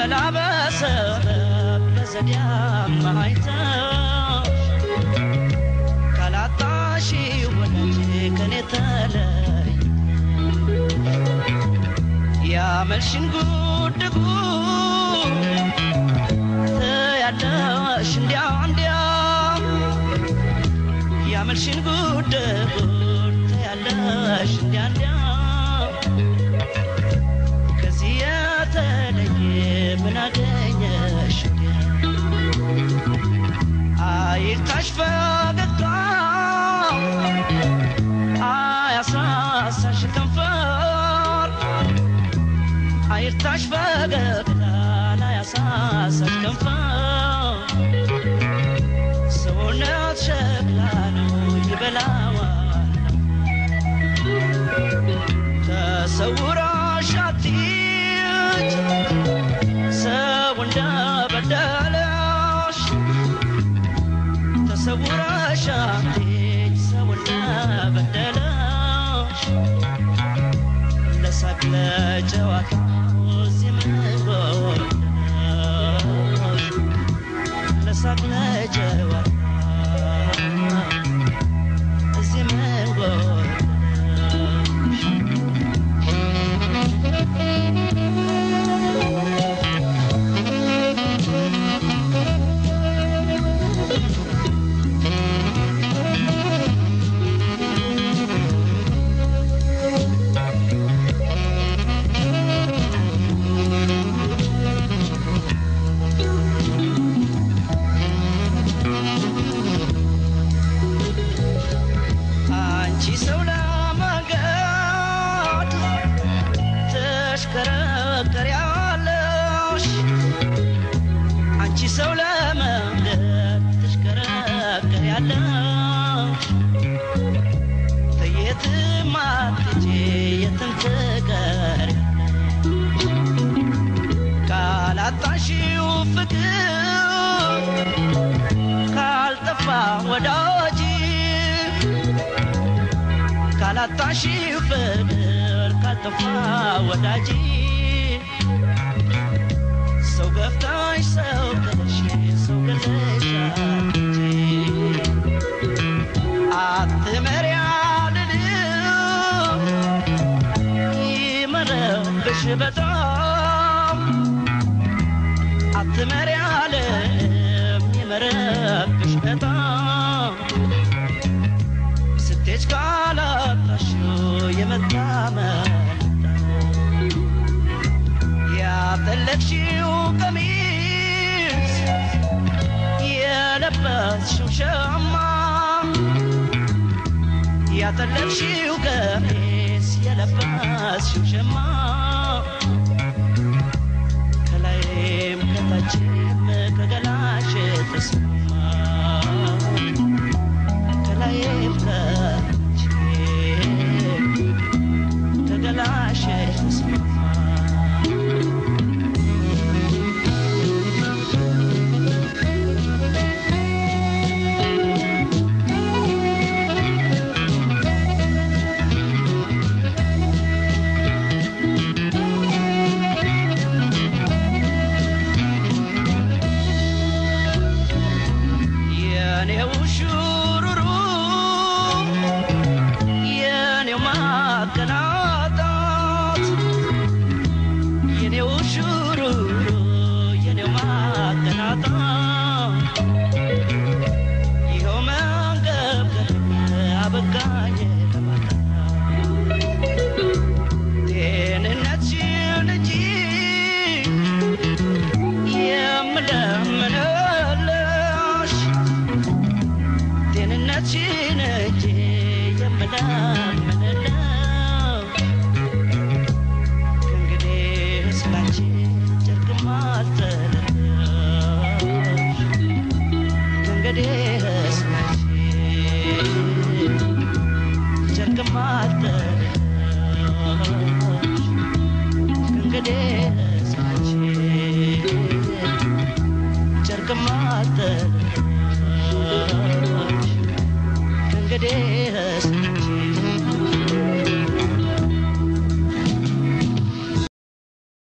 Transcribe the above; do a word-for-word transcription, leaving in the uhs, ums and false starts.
በላበሰበ በዘዲያም ማይተሽ ካላጣሽ ወለጅ ከኔ ተለይ ያመልሽን ጉድጉ ያለሽ እንዲያ እንዲያ ያመልሽን ጉድጉ ያለሽ እንዲያ እንዲያ ከዚህ የተለየ ምን አገኘሽ አይልታሽ ፈገግታ አያሳሳሽ ከንፈር አይልታሽ ፈገግታ አያሳሳሽ ከንፈር ሰውነት ሸክላ ነው ይበላዋል ተሰውራሽ አትሂጂ ሰው እንደበደለሽ ተሰውራሽ አትሂጂ ሰው እንደበደለሽ ለሳቅ ለጨዋታ እዚህ ምንጎዳሽ ለሳቅ ለጨዋታ እዚህ ምንጎዳሽ ሰው ለመንገድ ተሽከረከር ያለሽ የትም አትሄጂ የትም ትቀሪ ካላጣሽው ፍቅር ካልጠፋ ወዳጅ ካላጣሽው ፍቅር ካልጠፋ ወዳጅ ሰው ገፍታሽ ሰው ገለሽ ሰው ገለሽ አትመሪያልንም ይመረብሽ በጣም አትመሪያልንም ይመረብሽ በጣም ስትሄጂ ካላጣሽው የመታመን ያጠለቅሽው ቀሚስ የለበስሽው ሸማ ያጠለቅሽው ቀሚስ የለበስሽው ሸማ ከላይም ከታችም ከገላሽ ተሰማ ከላይም ከታችም ከገላሽ ተሰማ Yes.